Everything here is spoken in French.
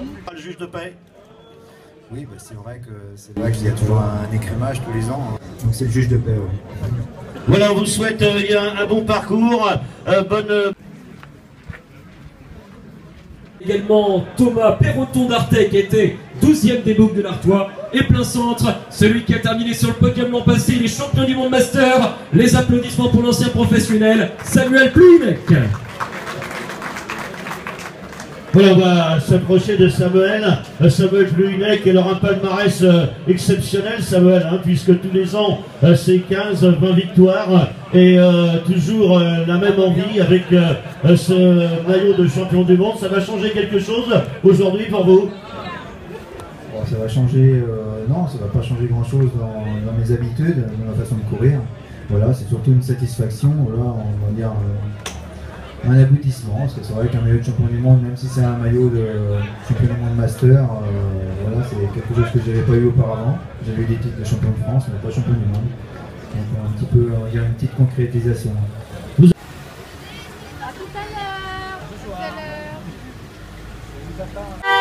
Le juge de paix. Oui, bah c'est vrai qu'il y a toujours un écrémage tous les ans. Donc c'est le juge de paix. Ouais. Voilà, on vous souhaite un bon parcours, bonne... Également Thomas Perroton d'Artec qui était 12e des boucles de l'Artois. Et plein centre, celui qui a terminé sur le podium l'an passé, les champions du monde master. Les applaudissements pour l'ancien professionnel Samuel Plouinec. Voilà, on va s'approcher de Samuel Plouinec, et leur un palmarès exceptionnel, Samuel, hein, puisque tous les ans c'est 15-20 victoires et toujours la même envie avec ce maillot de champion du monde. Ça va changer quelque chose aujourd'hui pour vous? Bon, ça va changer, non, ça va pas changer grand chose dans mes habitudes, dans ma façon de courir. Voilà, c'est surtout une satisfaction, voilà, on va dire un aboutissement, parce que c'est vrai qu'un maillot de champion du monde, même si c'est un maillot de champion du monde master, voilà, c'est quelque chose que je n'avais pas eu auparavant. J'avais eu des titres de champion de France, mais pas champion du monde. Donc un petit peu, on va dire une petite concrétisation. À tout à l'heure.